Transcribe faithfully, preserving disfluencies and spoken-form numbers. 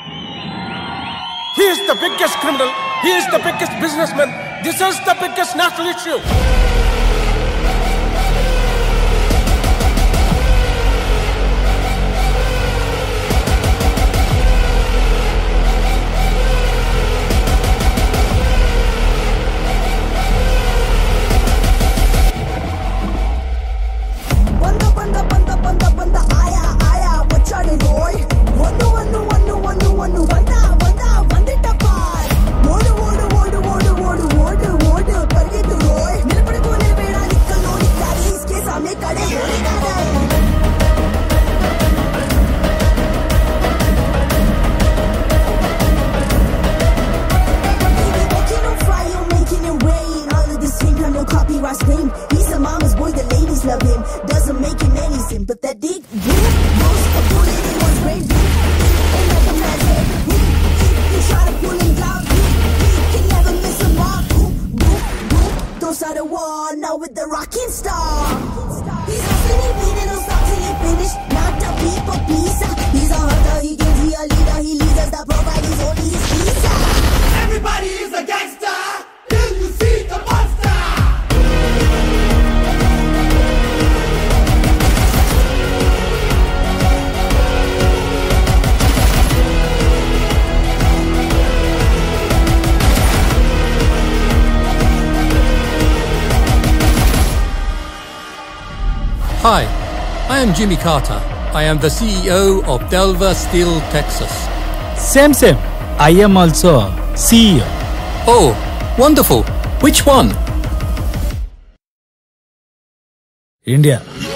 He is the biggest criminal. He is the biggest businessman. This is the biggest national issue. He's a mama's boy, the ladies love him. Doesn't make him any sin, but that dick, boom, goes a bullet in one's brain. Ain't like a man's head. You try to pull him down, he can never miss a mark. Boom, boom, boom. Don't start a war now with the rocking star. He's hustling, he bleeding, don't stop till he finish. Not a beat for pizza. He's a hunter, he gives, he a leader. He leads us, the provide is only his pizza. Everybody is a gangster till you see the monster. Hi, I am Jimmy Carter. I am the C E O of Delver Steel, Texas. Same, same. I am also C E O. Oh, wonderful. Which one? India.